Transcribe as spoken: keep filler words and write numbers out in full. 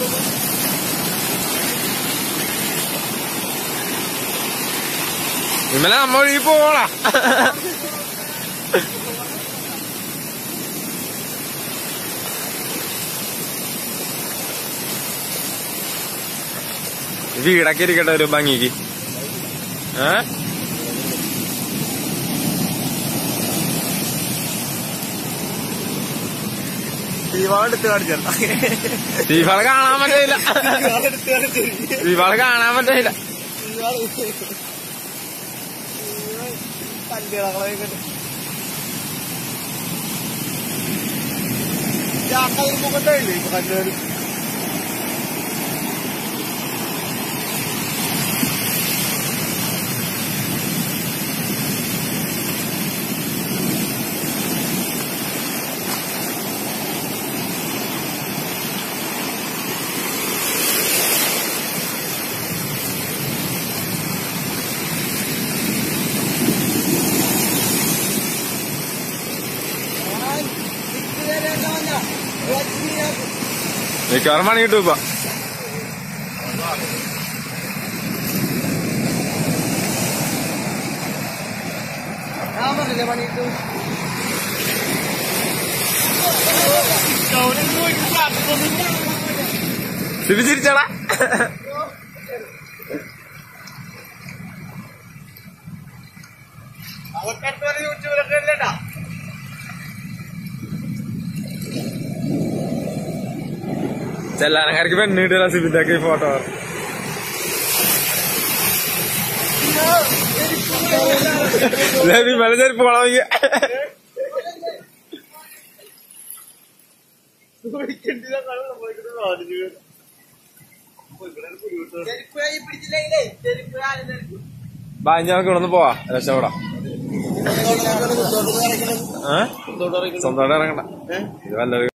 ഇന്നലെ നമ്മ ഒഴുകി പോവാ വീടൊക്കെ ഇരിക്കട്ടെ ഒരു ഭംഗിക്ക്. ഏ ദീപാളെ കാണാൻ പറ്റില്ല, ദീപാളെ കാണാൻ പറ്റില്ല. മിക്കവാറും പണി കിട്ടും ഇപ്പൊ. സിബി ചിരിച്ചടാ. ചെല്ലാനക്കാർക്ക് പെണ്ണ് കിട്ടിയ സിബിന്റെ ഫോട്ടോ. മല ചെരുപ്പ് കൊളവയ്ക്ക ബാഞ്ഞാൾക്ക് ഇവിടെ നിന്ന് പോവാ, രക്ഷപ്പെടാം. ഏഹ് സ്വന്തമായിട്ട് ഇറങ്ങണ്ട, ഇത് വല്ലത്